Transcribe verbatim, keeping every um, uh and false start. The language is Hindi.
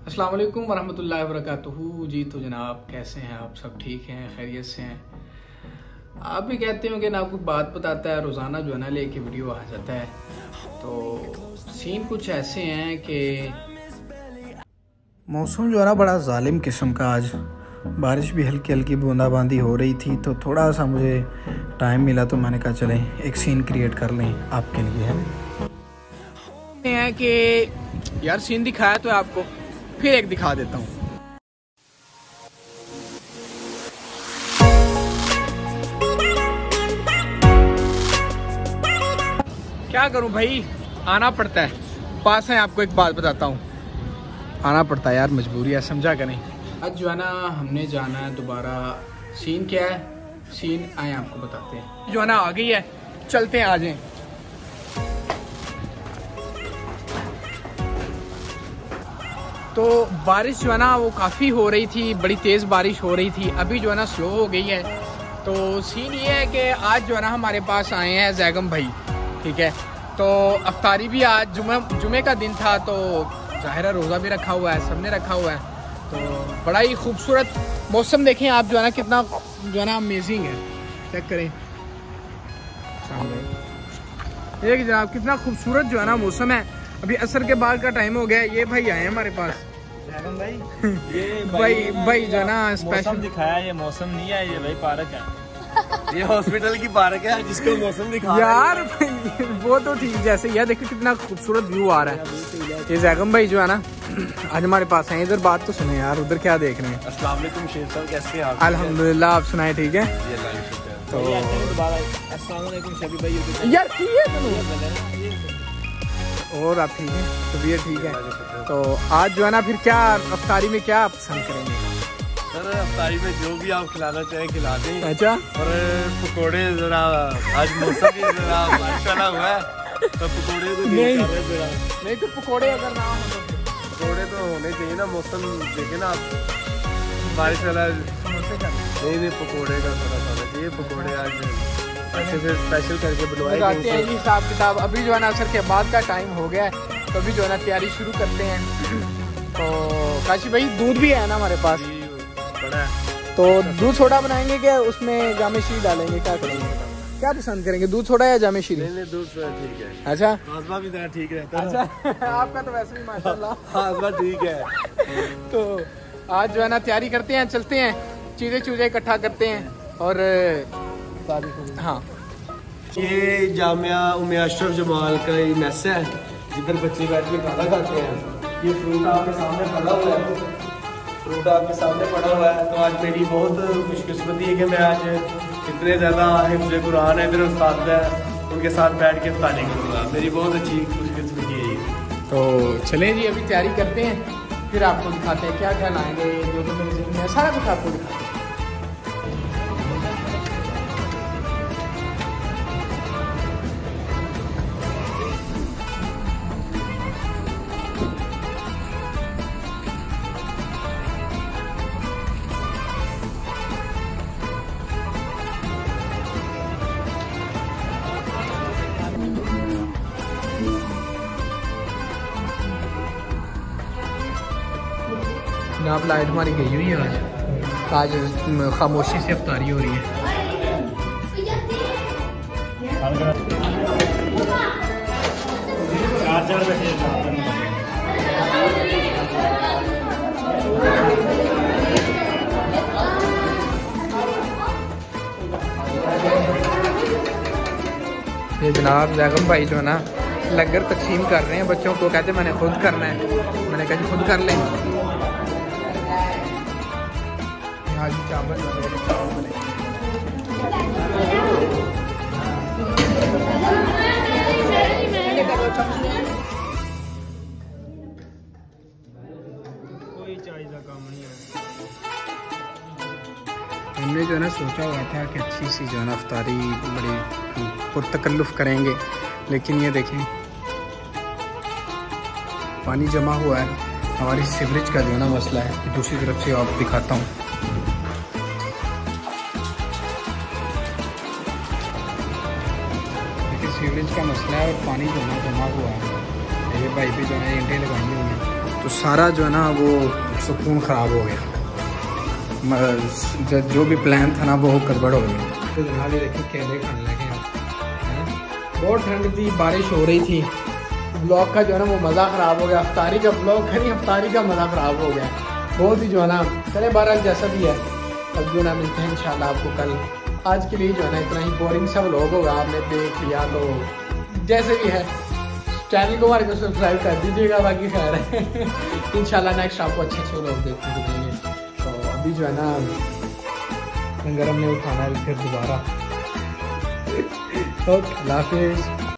अस्सलाम वालेकुम वरहमतुल्लाहि वबरकातुहू। जी तो जनाब कैसे हैं आप? सब ठीक हैं, खैरियत से हैं? आप भी कहते हो कि ना कोई बात बताता है, रोज़ाना जो है ना लेके वीडियो आ जाता है। तो सीन कुछ ऐसे हैं कि मौसम जो है ना बड़ा जालिम किस्म का, आज बारिश भी हल्की हल्की बूंदाबांदी हो रही थी, तो थोड़ा सा मुझे टाइम मिला तो मैंने कहा चलें एक सीन क्रिएट कर लें आपके लिए। है कि यार सीन दिखाया तो है आपको, फिर एक दिखा देता हूँ। क्या करूं भाई, आना पड़ता है। पास है, आपको एक बात बताता हूँ, आना पड़ता है यार, मजबूरी है, समझा करें। आज जो है ना हमने जाना है दोबारा। सीन क्या है, सीन आए आपको बताते हैं। जो है ना आ गई है, चलते हैं, आ जाएं। तो बारिश जो है ना वो काफ़ी हो रही थी, बड़ी तेज़ बारिश हो रही थी। अभी जो है ना स्लो हो गई है। तो सीन ये है कि आज जो है ना हमारे पास आए हैं जैगम भाई, ठीक है। तो अफ्तारी भी आज जुमे जुमे का दिन था, तो ज़ाहिर रोज़ा भी रखा हुआ है, सबने रखा हुआ है। तो बड़ा ही खूबसूरत मौसम देखें आप, जो है ना कितना जो है ना अमेजिंग है। चेक करें एक जनाब, कितना खूबसूरत जो है ना मौसम है। अभी असर के बाद का टाइम हो गया। ये भाई आए हैं हमारे पास, भाई ये भाई भाई जो है ना स्पेशल दिखाया। ये मौसम नहीं है, ये भाई पार्क है। ये हॉस्पिटल की पार्क है जिसको मौसम दिखा यार वो तो ठीक। जैसे यार देखो कितना खूबसूरत व्यू आ रहा है। ये जैगम भाई जो है ना आज हमारे पास हैं। इधर बात तो सुने यार, उधर क्या देख रहे हैं? अस्सलाम वालेकुम शेर साहब, कैसे हैं आप? अल्हम्दुलिल्लाह, आप सुनाए ठीक है? तो अस्सलाम वालेकुम शबी भाई। यार ठीक है और आप ठीक है, तबीयत ठीक है? तो आज जो है ना फिर क्या अफ्तारी में क्या पसंद करेंगे? सर अफ्तारी में जो भी आप खिलाना चाहें खिला दें। अच्छा, और पकोड़े जरा आज मौसम भी जरा माशाल्लाह हुआ है, तो पकोड़े तो नहीं जरा नहीं तो पकोड़े अगर ना हो तो पकोड़े तो होने चाहिए ना। मौसम देखे ना आप, बारिश वाला। नहीं नहीं पकोड़े का थोड़ा खाना चाहिए। पकोड़े आज अच्छे से स्पेशल करके बनवाए जाते हैं जी हिसाब किताब। अभी जो है ना असर के बाद का टाइम हो गया है, तो अभी जो है ना तैयारी शुरू करते हैं। तो काशी भाई दूध भी है ना हमारे पास, बड़ा है। तो दूध सोडा बनाएंगे क्या, उसमें जामे शीर डालेंगे, क्या करेंगे? क्या पसंद करेंगे, दूध सोडा या जामे शीर? नहीं नहीं दूध ठीक है। अच्छा, हाजमा भी जरा ठीक रहता है। अच्छा आपका तो वैसे भी माशाल्लाह हाजमा ठीक है। तो आज जो है ना तैयारी करते हैं, चलते हैं, चीज़ें चूज़ें इकट्ठा करते हैं। और हाँ, ये जामिया उम्मे अशरफ जमाल का ये मेस है, जिधर बच्चे बैठ के खाना खाते हैं। ये फ्रूट आपके सामने पड़ा हुआ है, फ्रूट आपके सामने पड़ा हुआ है। तो आज मेरी बहुत खुशकिस्मती है कि मैं आज इतने ज़्यादा हिफ्ज़ कुरान है, मेरे उस्ताद है, उनके साथ बैठ के इफ्तारी करूँगा। मेरी बहुत अच्छी खुशकिस्मती है ये। तो चलें जी, अभी तैयारी करते हैं, फिर आपको दिखाते हैं क्या क्या लाएंगे, जो जो मेरे ज़हन में है सारा कुछ आपको दिखाते हैं। जनाब लाइट हमारी गई हुई है आज, आज खामोशी से अफ्तारी हो रही है। ये जनाब जैगम भाई जो है ना लंगर तकसीम कर रहे हैं बच्चों को, कहते मैंने खुद करना है। मैंने कहा खुद कर लें। आज चावल चावल बने। कोई चाहिए का काम नहीं है। हमने जो है ना सोचा हुआ था कि अच्छी सी जो है ना अफ्तारी बड़ी पुरतकल्लुफ़ करेंगे, लेकिन ये देखें पानी जमा हुआ है। हमारी सीवरेज का जो है ना मसला है कि दूसरी तरफ से आप दिखाता हूँ। देखिए सीवरेज का मसला है और पानी जो है जमा हुआ है। ये पाइपें जो है ईंटें लगाई हुई हैं, तो तो सारा जो है ना वो सुकून ख़राब हो गया। जो, जो भी प्लान था ना वो गड़बड़ हो गया। तो जनाब ये देखिए केले खाने लगे हैं। बहुत ठंड थी, बारिश हो रही थी, ब्लॉग का जो है ना वो मज़ा ख़राब हो गया। अफ्तारी का ब्लॉग है नहीं, अफ्तारी का मज़ा ख़राब हो गया बहुत ही जो है ना। चले बहरहाल जैसा भी है, अब जो है ना मिलते हैं इंशाल्लाह आपको कल। आज के लिए जो है ना इतना ही बोरिंग सा व्लॉग होगा, आपने देख लिया तो जैसे भी है चैनल को हमारे को सब्सक्राइब कर दीजिएगा। बाकी खैर है इंशाल्लाह नेक्स्ट आपको अच्छे अच्छे व्लॉग देखने को मिलेंगे। तो अभी जो है ना लंगर हमने उठाना है फिर दोबारा। ओके, अल्लाह हाफिज़।